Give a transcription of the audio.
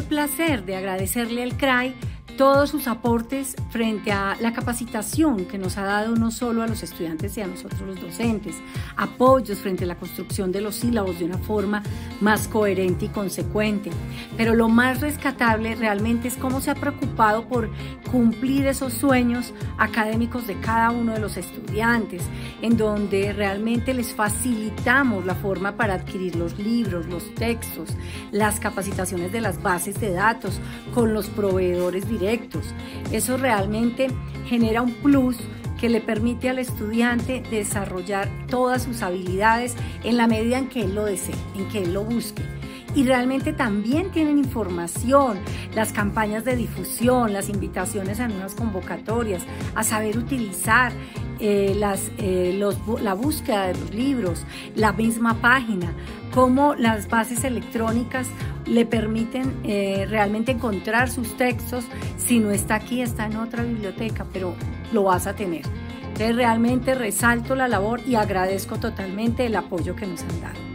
placer de agradecerle al CRAI todos sus aportes frente a la capacitación que nos ha dado no solo a los estudiantes y a nosotros los docentes, apoyos frente a la construcción de los sílabos de una forma más coherente y consecuente. Pero lo más rescatable realmente es cómo se ha preocupado por cumplir esos sueños académicos de cada uno de los estudiantes, en donde realmente les facilitamos la forma para adquirir los libros, los textos, las capacitaciones de las bases de datos con los proveedores directos. Eso realmente genera un plus que le permite al estudiante desarrollar todas sus habilidades en la medida en que él lo desee, en que él lo busque. Y realmente también tienen información, las campañas de difusión, las invitaciones a nuevas convocatorias, a saber utilizar la búsqueda de los libros, la misma página, cómo las bases electrónicas le permiten realmente encontrar sus textos. Si no está aquí, está en otra biblioteca, pero lo vas a tener. Entonces realmente resalto la labor y agradezco totalmente el apoyo que nos han dado.